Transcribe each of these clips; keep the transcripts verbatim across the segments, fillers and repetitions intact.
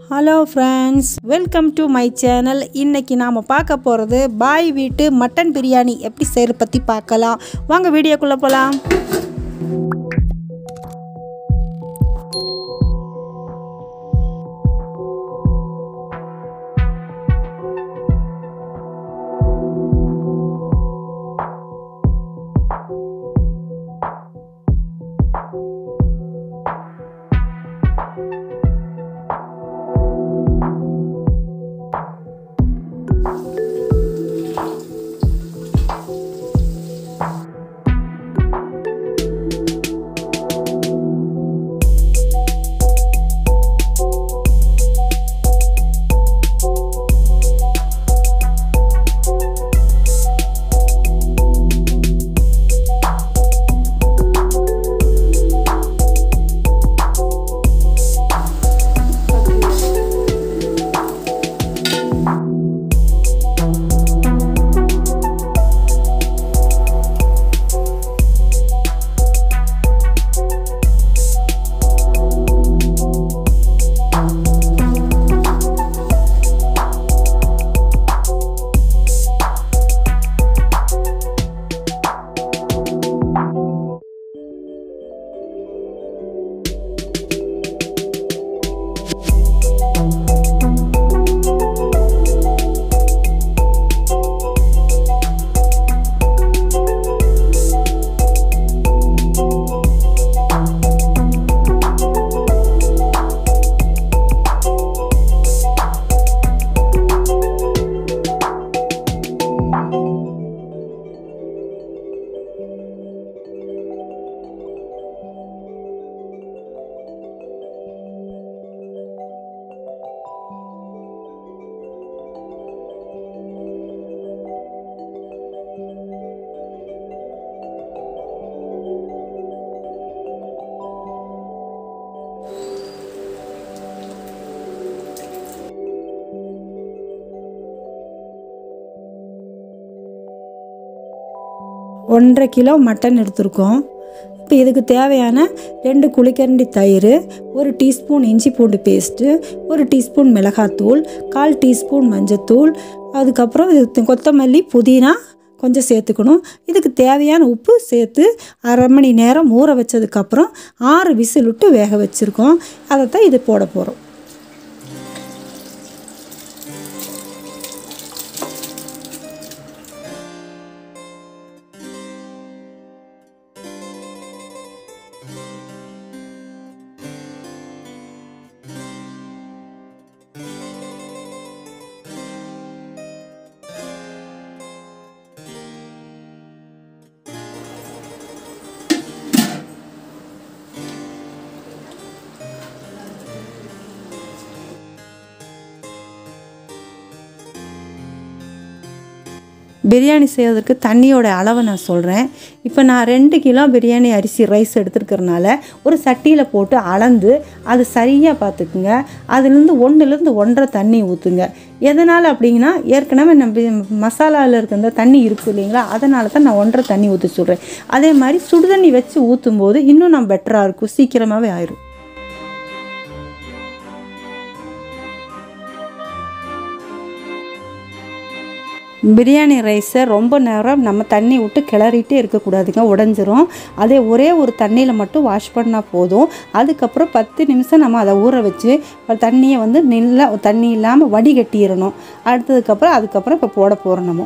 Hello friends, welcome to my channel. இன்னைக்கு நாம பார்க்க போறது பாய் வீட்டு மட்டன் பிரியாணி எப்படி செய்யறது பத்தி பார்க்கலாம். வாங்க வீடியோக்குள்ள போலாம். ஒன்றரை கிலோ மட்டன் எடுத்துருக்கோம். இப்போ இதுக்கு தேவையான ரெண்டு குழிக்கரண்டி தயிர், ஒரு டீஸ்பூன் இஞ்சி பூண்டு பேஸ்ட்டு, ஒரு டீஸ்பூன் மிளகாத்தூள், கால் டீஸ்பூன் மஞ்சத்தூள், அதுக்கப்புறம் இது கொத்தமல்லி புதினா கொஞ்சம் சேர்த்துக்கணும். இதுக்கு தேவையான உப்பு சேர்த்து அரை மணி நேரம் ஊற வச்சதுக்கப்புறம் ஆறு விசில் விட்டு வேக வச்சுருக்கோம். அதை தான் இது போட போகிறோம். பிரியாணி செய்வதற்கு தண்ணியோட அளவை நான் சொல்கிறேன். இப்போ நான் ரெண்டு கிலோ பிரியாணி அரிசி ரைஸ் எடுத்துருக்கிறனால ஒரு சட்டியில் போட்டு அளந்து அது சரியாக பார்த்துக்குங்க. அதுலேருந்து ஒன்றுலேருந்து ஒன்றரை தண்ணி ஊற்றுங்க. எதனால் அப்படிங்கன்னா ஏற்கனவே நம்ம மசாலாவில் இருக்க இந்த தண்ணி இருக்குது இல்லைங்களா, அதனால தான் நான் ஒன்றரை தண்ணி ஊற்ற சொல்கிறேன். அதே மாதிரி சுடுதண்ணி வச்சு ஊற்றும் போது இன்னும் நான் பெட்டராக இருக்கும், சீக்கிரமாகவே ஆயிடும். பிரியாணி ரைஸை ரொம்ப நேரம் நம்ம தண்ணி விட்டு கிளறிட்டே இருக்கக்கூடாதுங்க, உடஞ்சிரும். அதே ஒரே ஒரு தண்ணியில் மட்டும் வாஷ் பண்ணால் போதும். அதுக்கப்புறம் பத்து நிமிஷம் நம்ம அதை ஊற வச்சு தண்ணியை வந்து நல்லா தண்ணி இல்லாமல் வடிகட்டிடணும். அடுத்ததுக்கப்புறம் அதுக்கப்புறம் இப்போ போட போகிறோம் நம்ம.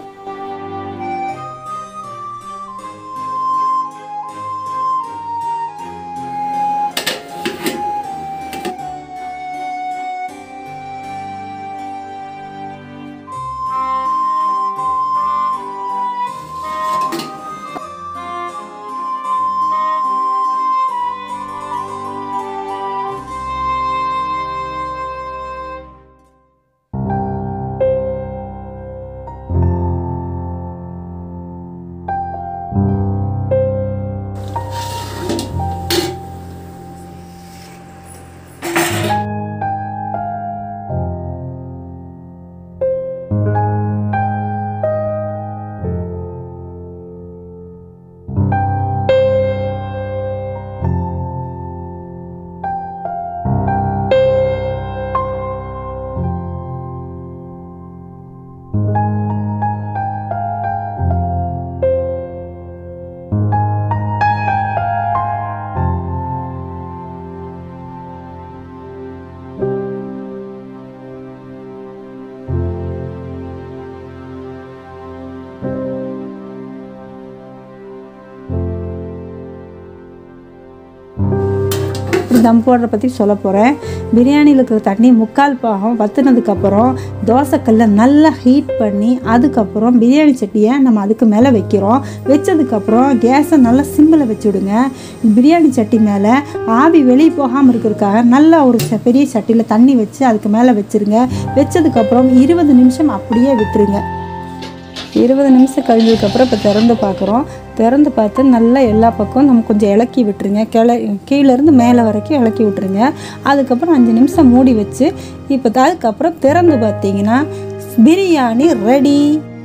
தம் போடுற பற்றி சொல்ல போகிறேன். பிரியாணியில் இருக்கிற தண்ணி முக்கால் பாகம் வற்றினதுக்கப்புறம் தோசைக்கல்லை நல்லா ஹீட் பண்ணி அதுக்கப்புறம் பிரியாணி சட்டியை நம்ம அதுக்கு மேலே வைக்கிறோம். வச்சதுக்கப்புறம் கேஸை நல்லா சிம்மில் வச்சு விடுங்க. பிரியாணி சட்டி மேலே ஆவி வெளியே போகாமல் இருக்கிறதுக்காக நல்லா ஒரு பெரிய சட்டியில் தண்ணி வச்சு அதுக்கு மேலே வச்சுருங்க. வச்சதுக்கப்புறம் இருபது நிமிஷம் அப்படியே விட்டுருங்க. இருபது நிமிஷம் கழிஞ்சதுக்கப்புறம் இப்போ திறந்து பார்க்குறோம். திறந்து பார்த்து நல்லா எல்லா பக்கம் நம்ம கொஞ்சம் இலக்கி விட்டுருங்க. கிள கீழேருந்து மேலே வரைக்கும் இலக்கி விட்டுருங்க. அதுக்கப்புறம் அஞ்சு நிமிஷம் மூடி வச்சு இப்போ அதுக்கப்புறம் திறந்து பார்த்தீங்கன்னா பிரியாணி ரெடி.